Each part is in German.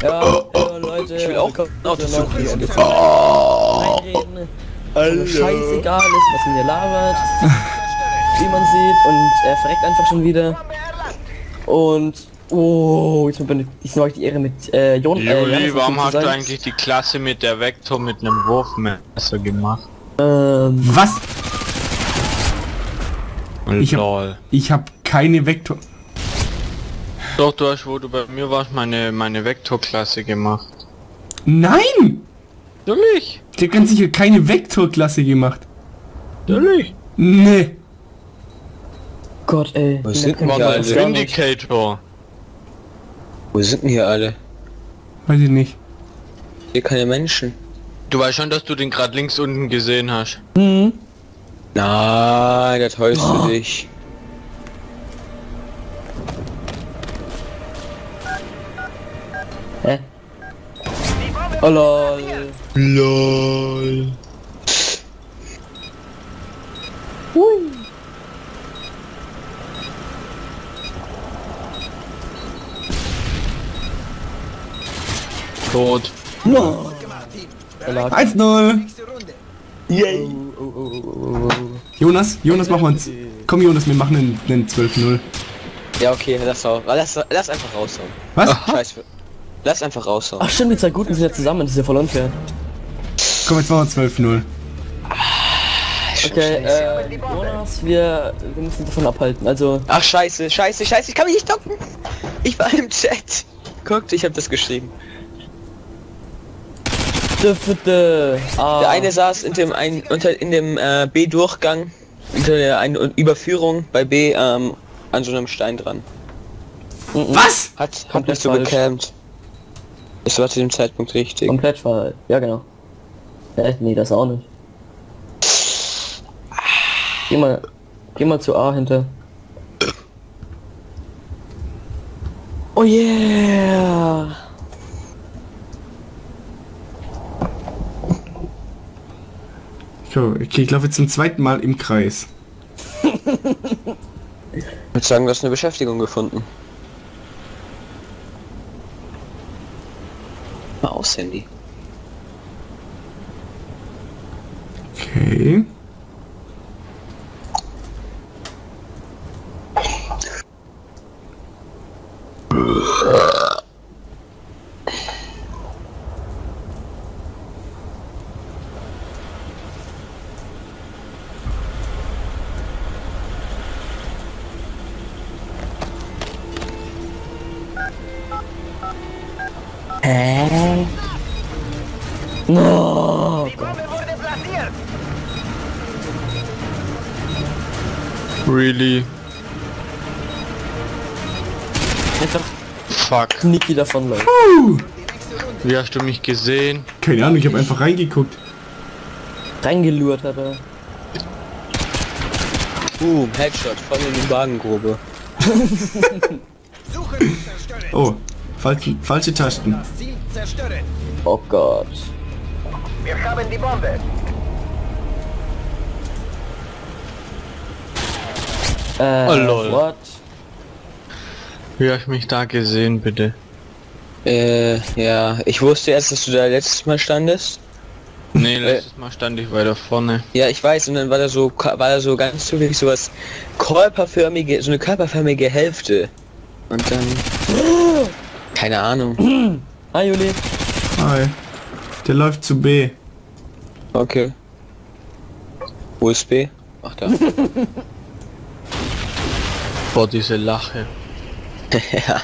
Leute, ich will auch auf das reinreden. Alter. Scheißegal ist, was man hier labert, wie man sieht, und er verreckt einfach schon wieder. Und jetzt bin ich noch die Ehre mit Juli, warum hast du eigentlich die Klasse mit der Vektor mit einem Wurfmesser gemacht? Was? Lol. Ich hab keine Vektor... Doch, du hast, wo du bei mir warst, meine Vektorklasse gemacht. Nein! Natürlich! Ich hab ganz sicher keine Vektorklasse gemacht. Natürlich! Nee. Gott, ey. Was sind denn War hier das alle? Vindicator. Wo sind denn hier alle? Weiß ich nicht. Hier keine Menschen. Du weißt schon, dass du den gerade links unten gesehen hast. Hm? Nein, da täuschst du dich. Hä? Oh lol. LOL. Hui. Tot. No. 1-0. Yay. Jonas, mach mal uns. Komm Jonas, wir machen einen 12-0. Ja, okay, lass einfach raushauen. Was? Scheiße. Lass einfach raushauen. Ach stimmt, die zwei Guten sind ja zusammen, das ist ja voll unfair. Komm, jetzt machen wir 12-0. Okay, Jonas, wir müssen davon abhalten, also... Ach scheiße, ich kann mich nicht docken. Ich war im Chat. Guckt, ich habe das geschrieben. Der eine saß in dem B-Durchgang, unter der einen Überführung bei B an so einem Stein dran. Was? Hat Komplett nicht so falsch. gecampt. Es war zu dem Zeitpunkt richtig. Komplett falsch, ja genau. Nee, das auch nicht. Geh mal zu A hinter. Oh yeah! Okay, ich laufe jetzt zum zweiten Mal im Kreis. Ich würde sagen, du hast eine Beschäftigung gefunden. Mal aus, Handy. Okay. No! Really? Einfach Fuck. Niki davon läuft. Wie hast du mich gesehen? Keine Ahnung, ich habe einfach reingeguckt. Reingelurrt hat er. Boom, Headshot, voll in die Wagengrube. Oh, falsche Tasten. Oh Gott. Wir haben die Bombe. Oh, lol. What? Wie hast du mich da gesehen, bitte? Ja, ich wusste erst, dass du da letztes Mal standest. Nee, letztes Mal stand ich weiter vorne. Ja, ich weiß, und dann war da so ganz zufällig sowas körperförmige, so eine körperförmige Hälfte. Und dann... Keine Ahnung. Hi Juli. Hi. Der läuft zu B. Okay. Wo ist B? Ach da. Boah, diese Lache. Ja.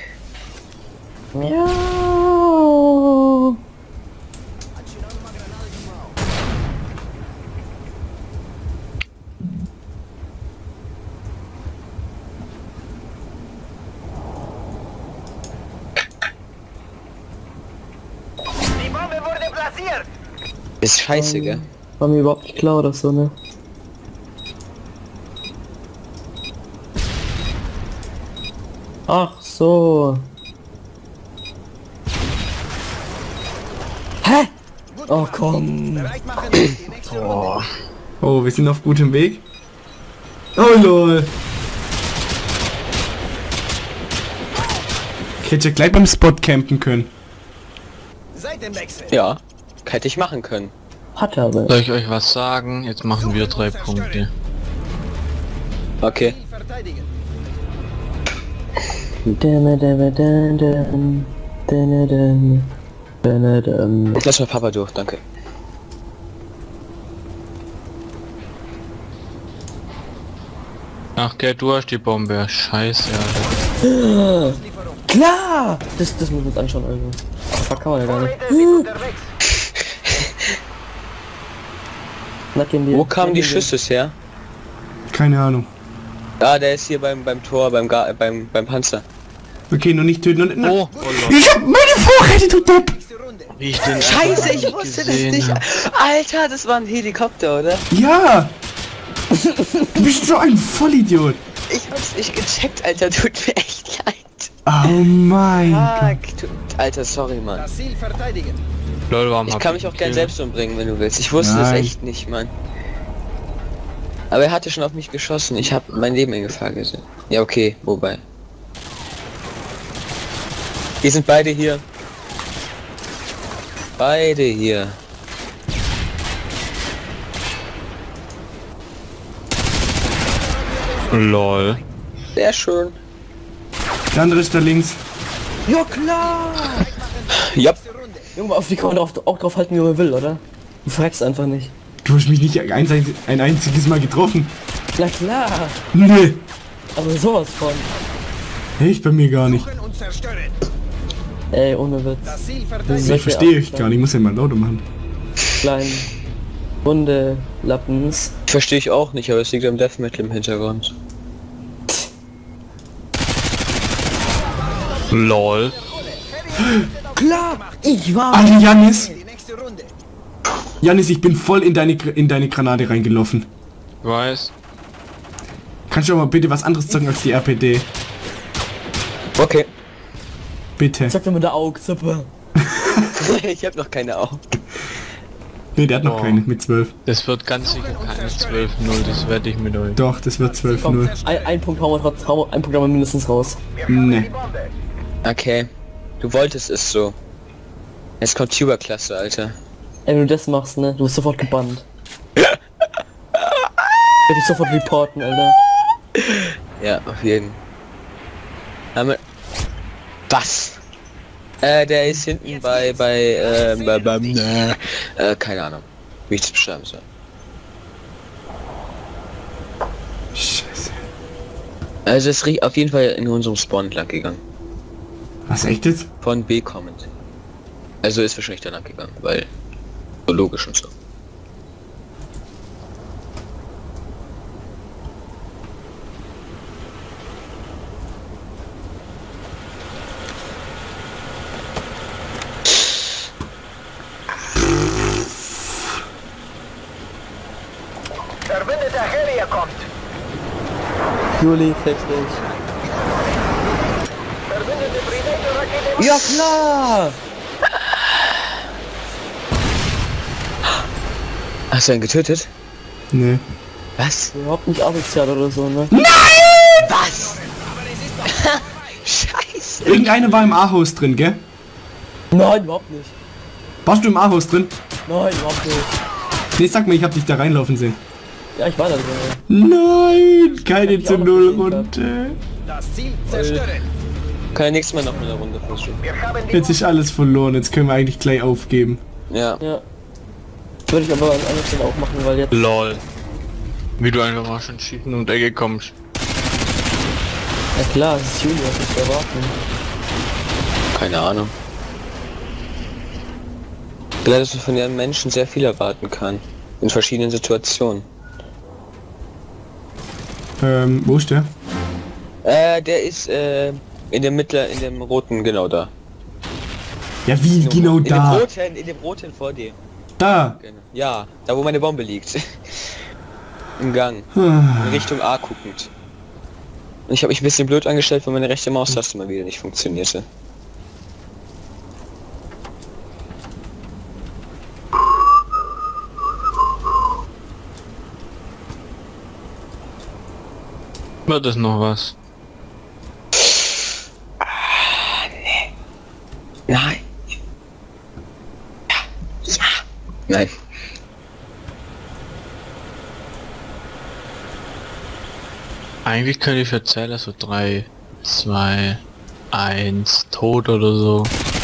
Ja. Die Bombe wurde platziert. Ist scheiße, gell? War mir überhaupt nicht klar oder so, ne? Ach so. Hä? Oh komm. Bereit machen. Die nächste Runde. Oh, wir sind auf gutem Weg. Oh lol. Ich hätte ja gleich beim Spot campen können. Seitenwechsel. Ja, hätte ich machen können. Hat er aber. Soll ich euch was sagen? Jetzt machen wir 3 Punkte. Okay. Verteidigen. Lass mal Papa durch, danke. Ach, Gerd, du hast die Bombe. Scheiße, Alter. Klar! Das müssen wir uns anschauen, Alter. Fuck, kann man ja gar nicht. Vorräte sind unterwegs. Wo kamen die Schüsse her? Keine Ahnung. Ah, der ist hier beim Tor, beim Panzer. Okay, noch nicht töten und... Oh, Ich hab meine Vorräte, du Depp! Nächste Runde. wie ich den Scheiße, einfach ich nicht wusste das gesehen nicht. hab. Alter, das war ein Helikopter, oder? Ja! Du bist so ein Vollidiot! Ich hab's nicht gecheckt, Alter, tut mir echt leid. Oh mein Gott. Fuck, Alter, sorry, Mann. Das Ziel verteidigen. Lol, warum Ich hab kann mich auch gern gekillt? selbst umbringen, wenn du willst. Ich wusste das Nein. echt nicht, Mann. Aber er hatte schon auf mich geschossen. Ich habe mein Leben in Gefahr gesehen. Ja, okay, wobei. Wir sind beide hier. Beide hier. Lol. Sehr schön. Der andere ist da links. Ja klar! Ja. Junge, auf die kann man auch drauf halten, wie man will, oder? Du fragst einfach nicht. Du hast mich nicht ein einziges Mal getroffen. Na klar! Nee. Aber sowas von. Echt bei mir gar nicht. Suchen und zerstören. Ey, ohne Witz. Das Ziel Das verteidigen. ist Ich verstehe euch gar nicht. Ich muss ja mal lauter machen. Kleinen Hunde Lappens. Verstehe ich auch nicht, aber es liegt am Death Metal im Hintergrund. Lol. Klar! Ich war. Alter, Janis! Die nächste Runde. Janis, ich bin voll in deine Granate reingelaufen. Weiß. Kannst du auch mal bitte was anderes sagen als die RPD? Okay. Bitte. Sagt er mit der Augzippe. Ich habe noch keine Augen. Nee, der hat noch Oh. keine mit 12. Das wird ganz sicher keine 12-0, das werde ich mit euch. Doch, das wird Komm, 12-0. ein Punkt hauen wir trotzdem, ein Punkt haben wir mindestens raus. Wir haben Nee. die Bombe. Okay. Du wolltest es so. Jetzt kommt Tuber-Klasse, Alter. Ey, wenn du das machst, ne? Du wirst sofort gebannt. Ich werde dich sofort reporten, Alter. Ja, auf jeden. Aber was? Der ist hinten keine Ahnung, wie ich das beschreiben soll. Scheiße. Also es riecht auf jeden Fall in unserem Spawn lang gegangen. Was, echt jetzt? Von B kommend. Also ist wahrscheinlich danach gegangen, weil so logisch und so. Verbündeter Harrier kommt. Juli, fix dich. Verbündete Predator-Rakete. Ja klar! Hast du einen getötet? Nee. Was? Überhaupt nicht asozial oder so, ne? Was? Scheiße. Irgendeiner war im A-Haus drin, gell? Nein, überhaupt nicht. Warst du im A-Haus drin? Nein, überhaupt nicht. Nee, sag mir, ich hab dich da reinlaufen sehen. Ja, ich war da drin. Nein, keine ich zu auch noch Null gesehen Runde. Das Ziel zerstören. Kann ja nächstes Mal noch mit einer Runde versuchen. Wir haben die Jetzt ist alles verloren, jetzt können wir eigentlich gleich aufgeben. Ja. Ja. Würde ich aber an anderer Stelle auch machen, weil jetzt... Lol. Wie du einfach mal schon schießen und Ecke kommst. Ja klar, es ist Juli, was ist zu erwarten. Keine Ahnung. Vielleicht, dass man von den Menschen sehr viel erwarten kann. In verschiedenen Situationen. Wo ist der? Der ist in dem roten, genau da. Ja, wie genau in da? In dem roten vor dir. Da. Genau. Ja, da wo meine Bombe liegt. Im Gang. Ah. In Richtung A guckend. Und ich habe mich ein bisschen blöd angestellt, weil meine rechte Maustaste mal wieder nicht funktionierte. Wird das noch was? Nein. Nein. Eigentlich könnte ich erzählen, so 3, 2, 1, tot oder so.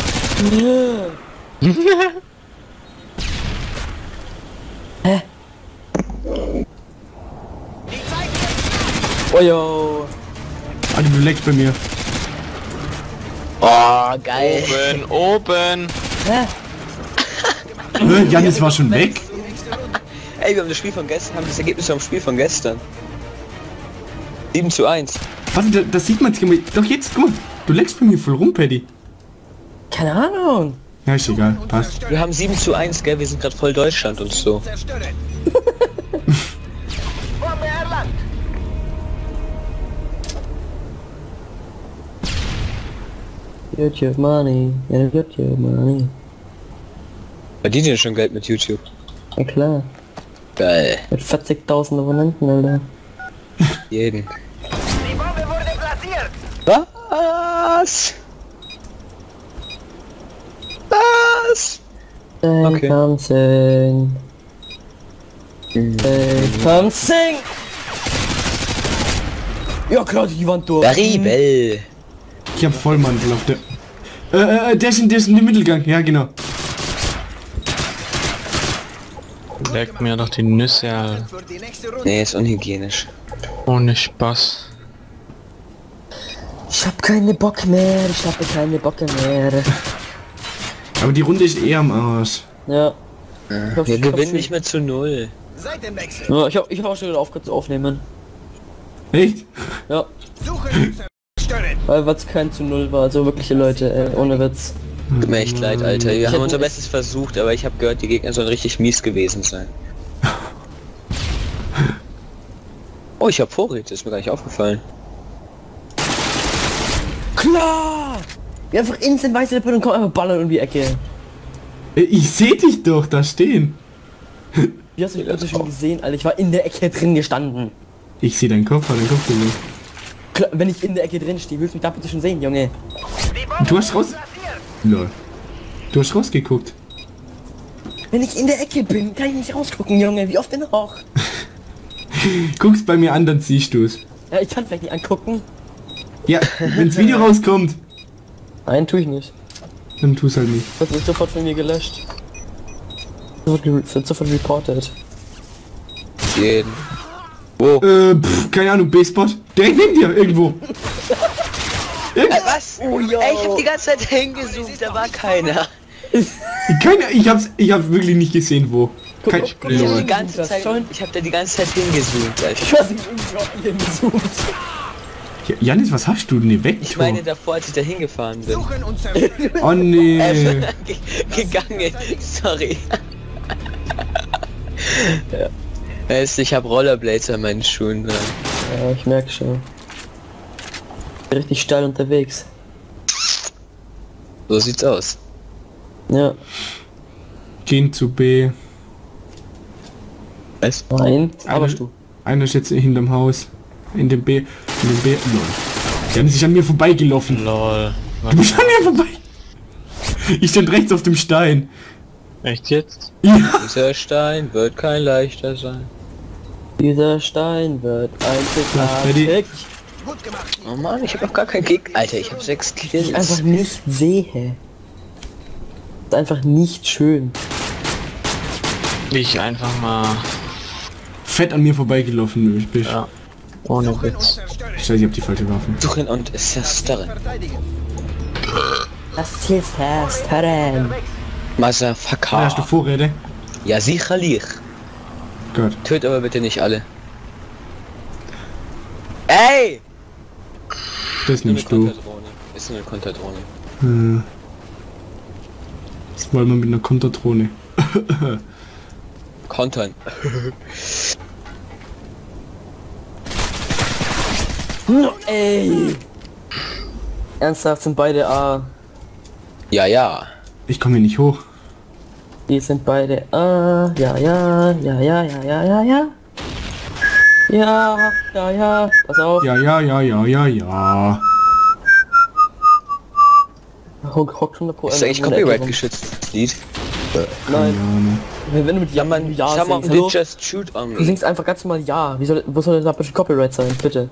Hä? Oh yo. Alter, du leckst bei mir. Oh, geil. Oben! Hä? Janis war schon weg. Ey, wir haben das Spiel von gestern, haben das Ergebnis vom Spiel von gestern. 7:1. Warte, das sieht man jetzt. Doch jetzt, guck mal. Du leckst bei mir voll rum, Paddy. Keine Ahnung. Ja, ist egal. Passt. Wir haben 7:1, gell? Wir sind gerade voll Deutschland und so. Zerstören. Bombe erlangt. YouTube Money. Ja, YouTube Money. Verdient ihr schon Geld mit YouTube? Ja klar. Geil. Mit 40.000 Abonnenten, Alter. Jeden. Die Bombe wurde platziert. Was? Was? Okay. Come sing. Come sing. Ja klar, die Wand durch. Daribel. Ich hab Vollmantel auf der... der ist in dem Mittelgang. Ja, genau. Leckt mir doch die Nüsse, Alter. Für die nächste Runde. Nee, ist unhygienisch. Ohne Spaß. Ich hab keine Bock mehr. Ich habe keine Bock mehr. Aber die Runde ist eher am Arsch. Ja. Wir gewinnen nicht mehr zu 0. Seitenwechsel. Ja, ich hab auch schon wieder aufgehört zu aufnehmen. Echt? Ja. Suchen und zerstören. Weil es kein zu 0 war. Also wirkliche Leute, ohne Witz. Tut mir echt leid, Alter. Wir haben hätte unser es- Bestes versucht, aber ich habe gehört, die Gegner sollen richtig mies gewesen sein. Oh, ich habe Vorräte, ist mir gar nicht aufgefallen. Klar! Ja, einfach instant weiße Lippe und kommt einfach ballern um die Ecke. Ich seh dich doch da stehen. Wie hast du mich bitte schon gesehen, Alter? Ich war in der Ecke drin gestanden. Ich sehe deinen Kopf, dein Kopf gesehen. Klar, wenn ich in der Ecke drin stehe, willst du mich da bitte schon sehen, Junge? Die Bombe Du hast raus... platziert. Lol. Du hast rausgeguckt. Wenn ich in der Ecke bin, kann ich nicht rausgucken, Junge. Wie oft denn auch? Guck's bei mir an, dann siehst du's. Ja, ich kann vielleicht nicht angucken. Ja, wenn's Video rauskommt, Nein, tue ich nicht. dann tu's halt nicht. Das wird sofort von mir gelöscht. Wird sofort reported. Jeden. Wo? Keine Ahnung, B-Spot. Direkt neben dir, irgendwo. Was? Oh, yo. Ey, ich hab die ganze Zeit hingezoomt, da war keiner. Ich hab's wirklich nicht gesehen, wo. Kein, guck, Ich hab Lol. die ganze Zeit, ich hab da die ganze Zeit hingezoomt, Alter. Ich weiß nicht, irgendwie auch hier gezoomt. Janis, was hast du denn hier weg? Ich meine davor, als ich da hingefahren bin. Suchen und zerstören. Oh nee. Gegangen, sorry. Ja. Weißt du, ich hab Rollerblades an meinen Schuhen dran. Ja, ich merke schon. Richtig steil unterwegs. So sieht's aus. Ja. Gehen zu B. Was? Nein, aber Eine- du. Einer ist jetzt hinterm Haus. In dem B. Lol. Janis ist an mir vorbeigelaufen. Lol. Du bist an mir vorbei. Ich stand rechts auf dem Stein. Echt jetzt? Ja. Dieser Stein wird kein leichter sein. Dieser Stein wird einzigartig. Gut gemacht. Oh Mann, ich hab noch gar keinen Kick. Alter, ich hab 6 Kills. Ich einfach nicht sehe. Ist einfach nicht schön. Ich einfach mal... Fett an mir vorbeigelaufen, du bist. Ja. Ohne Suchen und Witz. zerstören. Scheiße, ich hab die falsche Waffe. Suchen und zerstören. Verteidigen. Das ist Hersterin. Da hast du Motherfucker. Vorräte? Ja, sicherlich. Gott. Töt aber bitte nicht alle. Ey! Das Nur eine nimmst du. Konterdrohne. Ist nur eine Konterdrohne. Das wollen wir mit einer Konterdrohne. Kontern. Ey! Ernsthaft sind beide A. Ja, ja. Ich komme hier nicht hoch. Die sind beide A. Ja, ja, ja, ja, ja, ja, ja, ja. Ja, ja, ja. Pass auf. Ja, ja, ja, ja, ja, ja. Hockt schon der Pro. Ist eigentlich Copyright geschützt, das Lied? Nein. Wenn du mit Ja, Man, Ja someone singst, did hallo? just shoot on Du me. singst einfach ganz normal Ja. Wo soll denn da bitte Copyright sein? Bitte.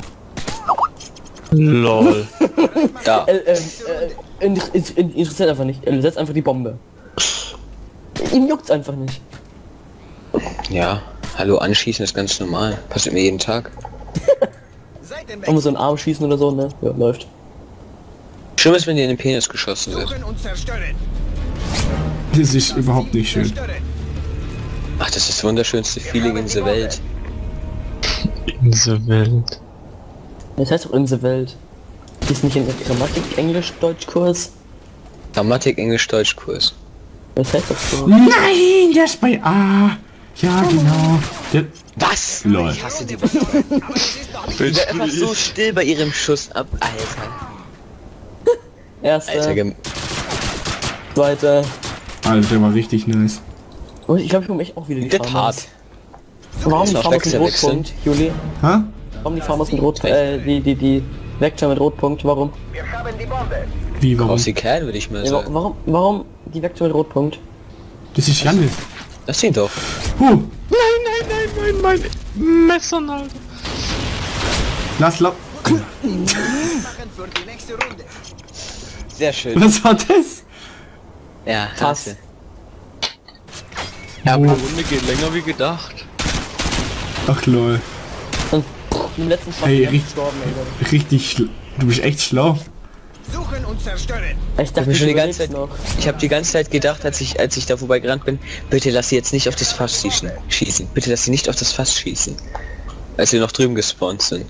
LOL. Da. Interessiert einfach nicht. Setz einfach die Bombe. Ihm juckt's einfach nicht. Ja. Hallo, anschießen ist ganz normal. Passiert mir jeden Tag. Seid im Man muss so einen Arm schießen oder so, ne? Ja, läuft. Schlimm ist, wenn dir in den Penis geschossen wird. Suchen und zerstören. Das ist überhaupt nicht schön. Zerstören. Ach, das ist das wunderschönste Feeling in der Welt. In der Welt. Das heißt doch in der Welt. Die ist nicht in der Grammatik, Englisch, Deutschkurs. Grammatik, Englisch, Deutschkurs. Das heißt doch so. Nein, der ist bei A. Ja, genau. Der, Was? Lol. Ich hasse die. Aber das ist doch nicht Die war einfach so still bei ihrem Schuss ab. Alter. Erster, Alter, zweiter. Alter, der war richtig nice. Und ich glaube, ich komme echt auch wieder die der Farmers. Tat. Warum die Noch Farmers mit Wechsel wechseln. Rotpunkt, Juli? Ha? Warum die Farmers mit Rot... die Vector mit Rotpunkt, warum? Wir haben die Bombe. Wie, warum? Aus die Kerl, würde ich mal Ja, sagen. warum die Vector mit Rotpunkt? Das ist Janis. Lass ihn doch. Nein, mein Messer, Alter. Lass lau... Machen für die nächste Runde. Sehr schön. Was war das? Ja, Pass. hasse. Ja, aber die Runde geht länger wie gedacht. Ach lol. Und im letzten Fall Hey, bin ich richtig- gestorben, Alter. Richtig Du bist echt schlau. Suchen und zerstören. Ich dachte, mir du schon die ganze überlebst Zeit, noch. ich habe die ganze Zeit gedacht, als ich da vorbeigerannt bin, bitte lass sie jetzt nicht auf das Fass schießen. Bitte lass sie nicht auf das Fass schießen. Als wir noch drüben gespawnt sind.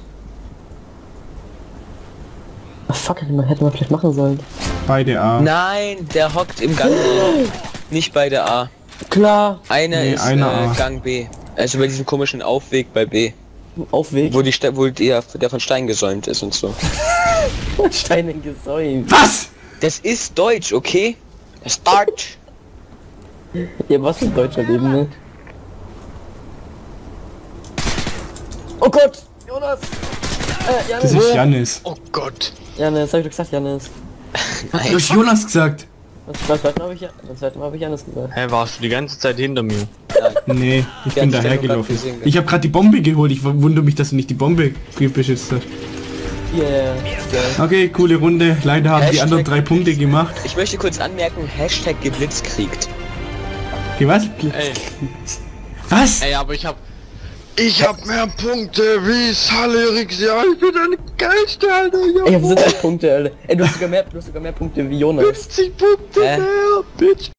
Ah, fuck, hätte man vielleicht machen sollen. Beide A. Nein, der hockt im Gang. Nicht bei der A. Klar, Einer Nee, ist einer A. Gang B. Also bei diesem komischen Aufweg bei B. Aufweg. Wo der von Stein gesäumt ist und so. Steine gesäumt. Was? Das ist Deutsch, okay? Das ist Deutsch. Ja, was für deutscher Leben, ne? Oh Gott! Jonas! Das Janis! ist Janis. Oh Gott. Janis, hab ich doch gesagt, Janis. Du hast Jonas gesagt. Das zweite Mal hab ich Janis gesagt. Hä, warst du die ganze Zeit hinter mir? Nee, ich Die bin hat sich daher ja nur grad gelaufen. gesehen. Ich habe gerade die Bombe geholt. Ich wundere mich, dass du nicht die Bombe beschützt hast. Yeah. Okay, coole Runde. Leider haben die Hashtag anderen 3 Punkte gemacht. Ich möchte kurz anmerken, Hashtag geblitzkriegt. Okay, was? Ey, Was? aber ich hab mehr Punkte wie Salyrix, ja, ich bin der Geilste, Alter, Ich hab 70 Punkte, Alter. Ey, du hast sogar mehr Punkte wie Jonas. 50 Punkte Hä? mehr, Bitch.